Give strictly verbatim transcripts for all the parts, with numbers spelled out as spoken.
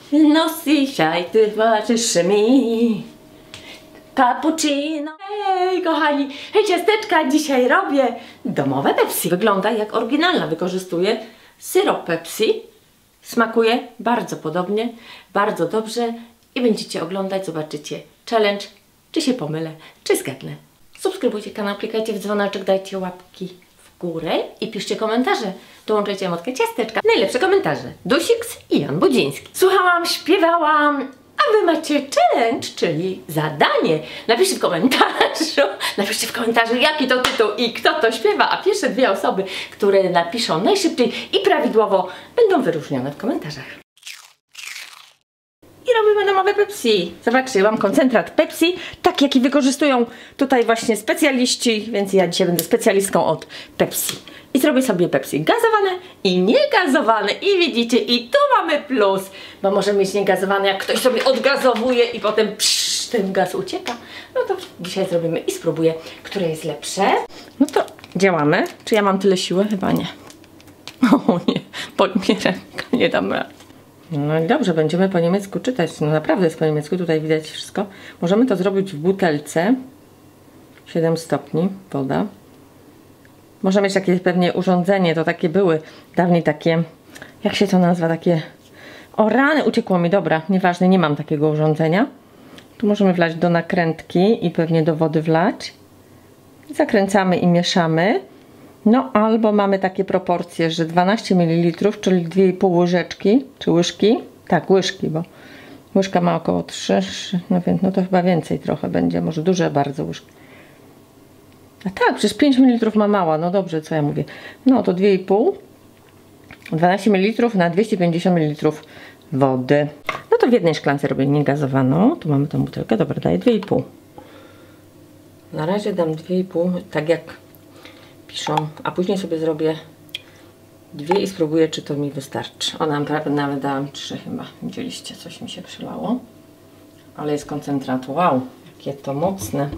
No dzisiaj ty towarzysz mi cappuccino. Hej kochani, hej ciasteczka, dzisiaj robię domowe Pepsi. Wygląda jak oryginalna, wykorzystuję syrop Pepsi. Smakuje bardzo podobnie, bardzo dobrze i będziecie oglądać, zobaczycie challenge, czy się pomylę, czy zgadnę. Subskrybujcie kanał, klikajcie w dzwoneczek, dajcie łapki w górę i piszcie komentarze. Dołączajcie emotkę ciasteczka. Najlepsze komentarze. Dusiks i Jan Budziński. Słuchałam, śpiewałam, a wy macie challenge, czyli zadanie. Napiszcie w komentarzu, napiszcie w komentarzu, jaki to tytuł i kto to śpiewa, a pierwsze dwie osoby, które napiszą najszybciej i prawidłowo, będą wyróżnione w komentarzach. I robimy domowe Pepsi. Zobaczcie, mam koncentrat Pepsi, tak jaki wykorzystują tutaj właśnie specjaliści, więc ja dzisiaj będę specjalistką od Pepsi. I zrobię sobie Pepsi gazowane i niegazowane. I widzicie, i tu mamy plus, bo możemy mieć niegazowane, jak ktoś sobie odgazowuje i potem psz, ten gaz ucieka. No to dzisiaj zrobimy i spróbuję, które jest lepsze. No to działamy. Czy ja mam tyle siły? Chyba nie. O nie, boli mnie ręka, nie dam rady. No i dobrze, będziemy po niemiecku czytać. No naprawdę jest po niemiecku, tutaj widać wszystko. Możemy to zrobić w butelce. siedem stopni, woda. Możemy mieć takie pewnie urządzenie, to takie były dawniej takie, jak się to nazywa, takie, o rany, uciekło mi, dobra, nieważne, nie mam takiego urządzenia. Tu możemy wlać do nakrętki i pewnie do wody wlać. Zakręcamy i mieszamy. No albo mamy takie proporcje, że dwanaście mililitrów, czyli dwie i pół łyżeczki, czy łyżki, tak, łyżki, bo łyżka ma około trzy, no więc no to chyba więcej trochę będzie, może duże bardzo łyżki. A tak, przecież pięć mililitrów ma mała, no dobrze, co ja mówię. No to dwie i pół, dwanaście mililitrów na dwieście pięćdziesiąt mililitrów wody. No to w jednej szklance robię niegazowaną, tu mamy tą butelkę, dobra, daję dwie i pół. Na razie dam dwie i pół, tak jak piszą, a później sobie zrobię dwie i spróbuję, czy to mi wystarczy. Ona naprawdę nawet dałam trzy chyba, widzieliście, coś mi się przylało. Ale jest koncentrat, wow, jakie to mocne.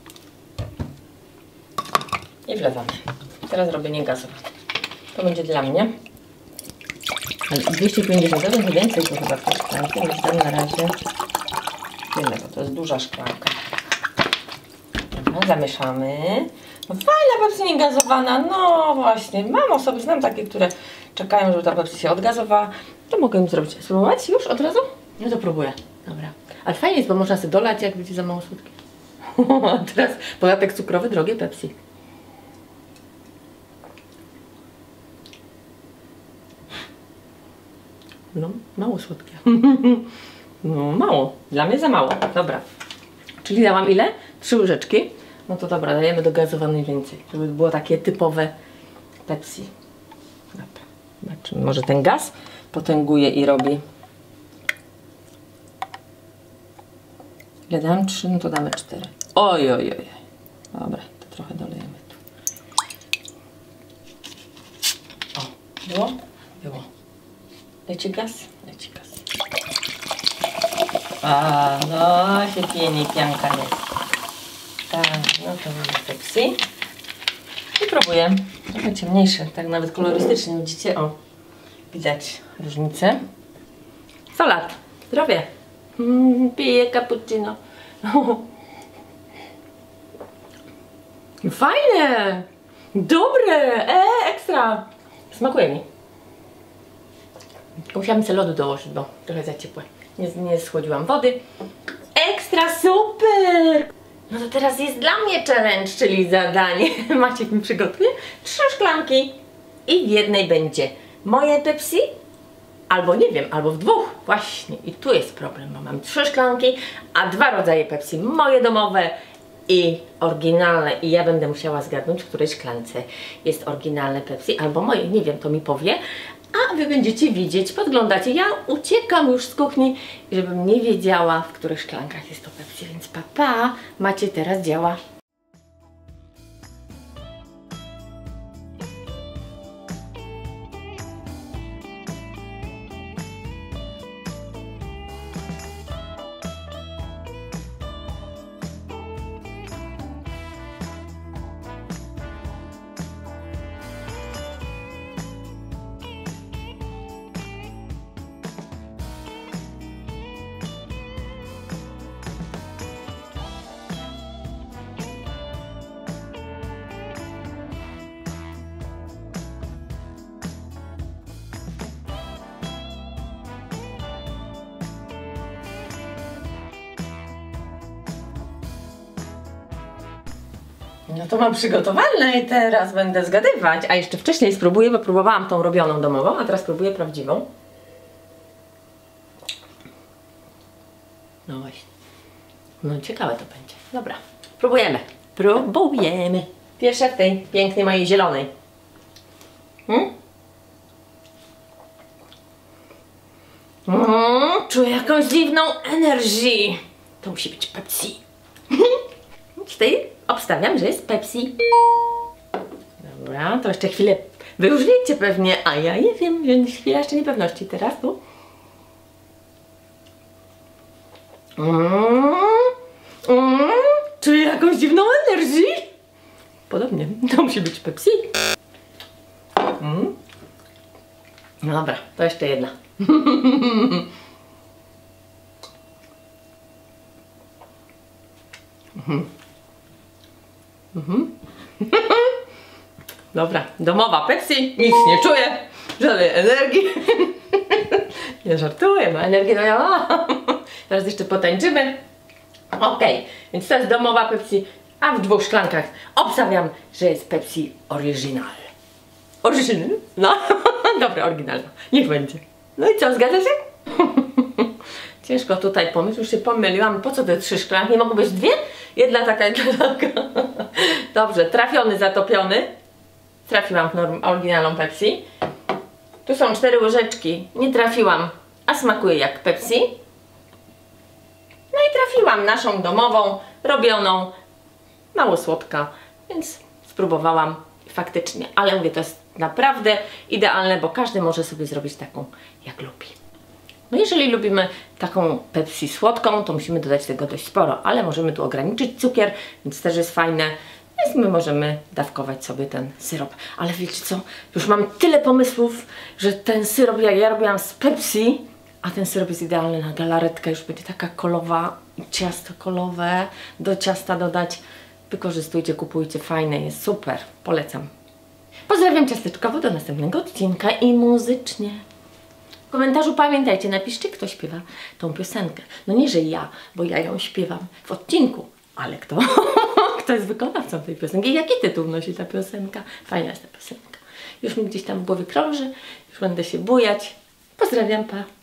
I wlewamy. Teraz robię niegazowane. To będzie dla mnie. Ale dwieście pięćdziesiąt, to będzie więcej tu chyba w tej szklance, więc dam na razie tyle, bo to jest duża szklanka. Dobra, zamieszamy. No fajna Pepsi niegazowana, no właśnie. Mam osoby, znam takie, które czekają, żeby ta Pepsi się odgazowała. To mogę im zrobić. Spróbować już od razu? No to próbuję. Dobra. Ale fajnie jest, bo można sobie dolać, jak będzie za mało słodkie. A teraz podatek cukrowy, drogie Pepsi. No, mało słodkie. No, mało. Dla mnie za mało. Dobra. Czyli dałam ile? Trzy łyżeczki. No to dobra, dajemy do gazowanej więcej, żeby było takie typowe Pepsi. Dobra. Zobaczymy. Może ten gaz potęguje i robi. Ile dam? Trzy, no to damy cztery. Oj, oj, oj. Dobra, to trochę dolejemy tu. O, było? Było. Leci gaz? Leci gaz. A, no się pieni, pianka jest. Tak, no to mamy Pepsi. I próbuję. Trochę ciemniejsze, tak nawet kolorystycznie, widzicie? O, widać różnicę. Salat. Zdrowie. Mm, piję cappuccino. Fajne! Dobre! E, ekstra! Smakuje mi. Musiałam sobie lodu dołożyć, bo trochę za ciepłe. Nie, nie schłodziłam wody. Ekstra, super! No to teraz jest dla mnie challenge, czyli zadanie. Maciek mi przygotuje trzy szklanki i w jednej będzie moje Pepsi, albo nie wiem, albo w dwóch. Właśnie, i tu jest problem, bo mam trzy szklanki, a dwa rodzaje Pepsi. Moje domowe i oryginalne. I ja będę musiała zgadnąć, w której szklance jest oryginalne Pepsi, albo moje, nie wiem, to mi powie. A wy będziecie widzieć, podglądacie. Ja uciekam już z kuchni, żebym nie wiedziała, w których szklankach jest to Pepsi, więc papa, pa, macie teraz działa. No to mam przygotowane i teraz będę zgadywać. A jeszcze wcześniej spróbuję, bo próbowałam tą robioną domową, a teraz spróbuję prawdziwą. No właśnie. No ciekawe to będzie. Dobra, próbujemy. Próbujemy. Pierwsze w tej pięknej mojej zielonej. Hmm? Mm, czuję jakąś dziwną energię. To musi być Pepsi. W tej obstawiam, że jest Pepsi. Dobra, to jeszcze chwilę. Wy już wiecie pewnie, a ja nie wiem, więc chwila jeszcze niepewności teraz tu. Mm, mm, czuję jakąś dziwną energię. Podobnie, to musi być Pepsi. Mm. No dobra, to jeszcze jedna. Mhm. Mhm. Dobra, domowa Pepsi, nic nie czuję, żadnej energii. Nie żartuję, bo energię to ja mam. Teraz jeszcze potańczymy. Ok, więc to jest domowa Pepsi, a w dwóch szklankach obstawiam, że jest Pepsi Original. Original? No, dobra, oryginalna. Niech będzie. No i co, zgadza się? Ciężko tutaj pomysł, już się pomyliłam. Po co te trzy szklanki? Nie mogą być dwie? Jedna taka, jedna taka. Dobrze, trafiony, zatopiony. Trafiłam w norm, oryginalną Pepsi. Tu są cztery łyżeczki. Nie trafiłam, a smakuje jak Pepsi. No i trafiłam naszą domową, robioną. Mało słodka, więc spróbowałam faktycznie. Ale mówię, to jest naprawdę idealne, bo każdy może sobie zrobić taką, jak lubi. No jeżeli lubimy taką Pepsi słodką, to musimy dodać tego dość sporo, ale możemy tu ograniczyć cukier, więc też jest fajne. Więc my możemy dawkować sobie ten syrop. Ale wiecie co, już mam tyle pomysłów, że ten syrop, jak ja robiłam z Pepsi, a ten syrop jest idealny na galaretkę, już będzie taka kolowa, ciasto kolowe, do ciasta dodać. Wykorzystujcie, kupujcie, fajne, jest super, polecam. Pozdrawiam ciasteczkowo, do następnego odcinka i muzycznie. W komentarzu pamiętajcie, napiszcie, kto śpiewa tą piosenkę. No nie, że ja, bo ja ją śpiewam w odcinku, ale kto, kto jest wykonawcą tej piosenki, jaki tytuł nosi ta piosenka. Fajna jest ta piosenka. Już mi gdzieś tam w głowie krąży, już będę się bujać. Pozdrawiam, pa!